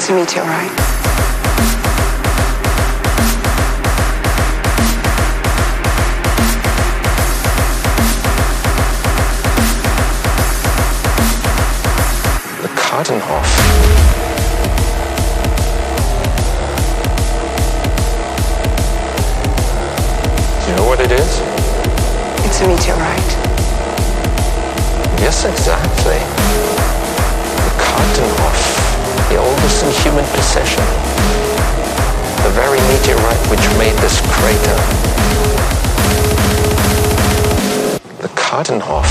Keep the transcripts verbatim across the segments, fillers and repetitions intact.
It's a meteorite. The Kartenhof. Do you know what it is? It's a meteorite. Yes, exactly. The Kartenhof, the oldest in human possession. The very meteorite which made this crater. The Kartenhof.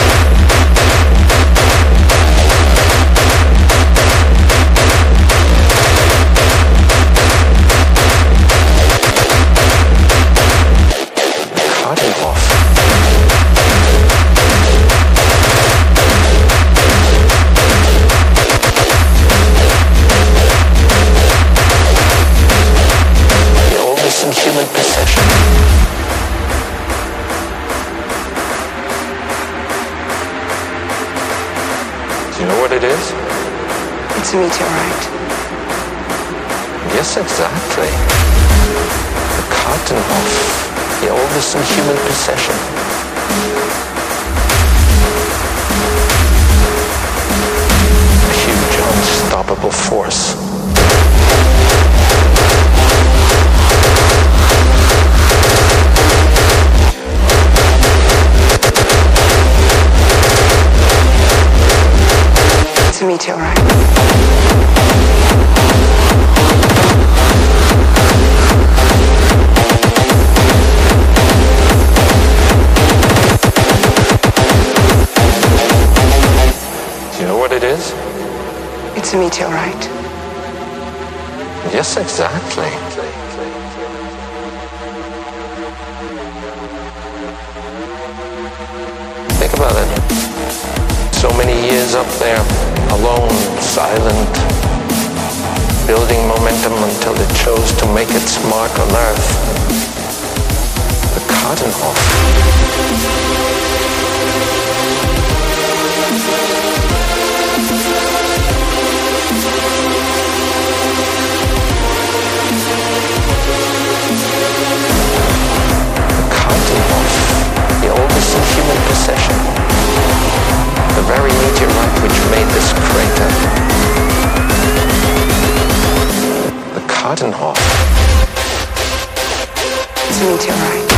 Human possession. Do you know what it is? It's a meteorite. Yes, exactly. The Kartenhof, the oldest in human possession. A huge, unstoppable force. It's a meteorite. Do you know what it is? It's a meteorite. Yes, exactly. Think about it. So many years up there, alone, silent, building momentum until it chose to make its mark on Earth. The Kartenhof. The Kartenhof, the oldest in human possession. The very meteorite which made this crater. The Kartenhof. It's a meteorite.